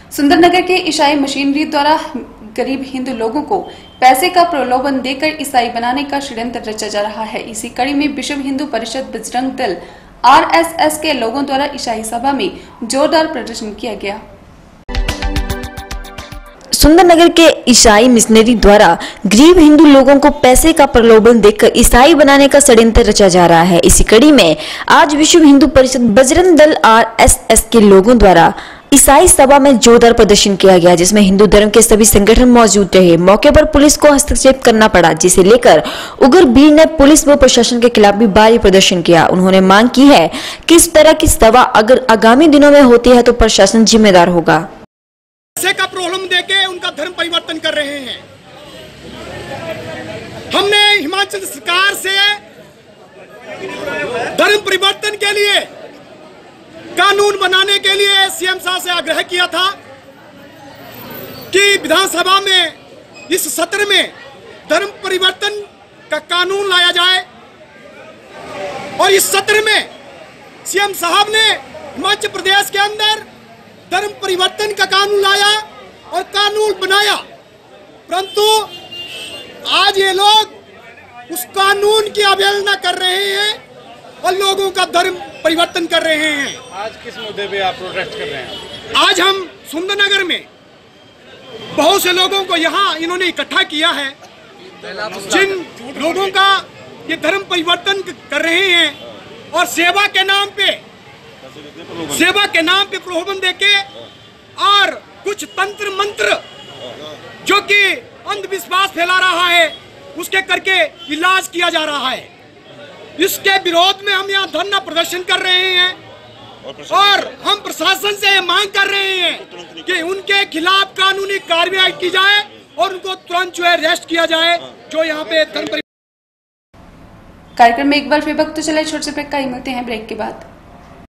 सुंदरनगर के ईसाई मशीनरी द्वारा गरीब हिंदू लोगों को पैसे का प्रलोभन देकर ईसाई बनाने का षड्यंत्र रचा जा रहा है। इसी कड़ी में विश्व हिंदू परिषद बजरंग दल आरएसएस के लोगों द्वारा ईसाई सभा में जोरदार प्रदर्शन किया गया। सुंदरनगर के ईसाई मिशनरी द्वारा गरीब हिंदू लोगों को पैसे का प्रलोभन देकर ईसाई बनाने का षड्यंत्र रचा जा रहा है। इसी कड़ी में आज विश्व हिंदू परिषद बजरंग दल आरएसएस के लोगों द्वारा ईसाई सभा में जोरदार प्रदर्शन किया गया, जिसमें हिंदू धर्म के सभी संगठन मौजूद रहे। मौके पर पुलिस को हस्तक्षेप करना पड़ा, जिसे लेकर उग्र भीड़ ने पुलिस व प्रशासन के खिलाफ भी भारी प्रदर्शन किया। उन्होंने मांग की है कि इस तरह की सभा अगर आगामी दिनों में होती है तो प्रशासन जिम्मेदार होगा। पैसे का प्रलोभन देके उनका धर्म परिवर्तन कर रहे हैं। हमने हिमाचल सरकार से धर्म परिवर्तन के लिए कानून बनाने के लिए सीएम साहब से आग्रह किया था कि विधानसभा में इस सत्र में धर्म परिवर्तन का कानून लाया जाए। और इस सत्र में सीएम साहब ने हिमाचल प्रदेश के अंदर धर्म परिवर्तन का कानून लाया और कानून बनाया, परंतु आज ये लोग उस कानून की अवहेलना कर रहे हैं और लोगों का धर्म परिवर्तन कर रहे हैं। आज किस मुद्दे पे आप प्रोटेस्ट कर रहे हैं? आज हम सुंदरनगर में बहुत से लोगों को यहाँ इन्होंने इकट्ठा किया है, जिन लोगों का ये धर्म परिवर्तन कर रहे हैं और सेवा के नाम पे प्रलोभन देके और कुछ तंत्र मंत्र जो कि अंधविश्वास फैला रहा है उसके करके इलाज किया जा रहा है। इसके विरोध में हम यहाँ धरना प्रदर्शन कर रहे हैं और हम प्रशासन से मांग कर रहे हैं कि उनके खिलाफ कानूनी कार्रवाई की जाए और उनको तुरंत जो है अरेस्ट किया जाए जो यहाँ पे धर्म। कार्यक्रम में एक बार फिर वक्त तो चला छोटे से ब्रेक का ही, मिलते हैं ब्रेक के बाद।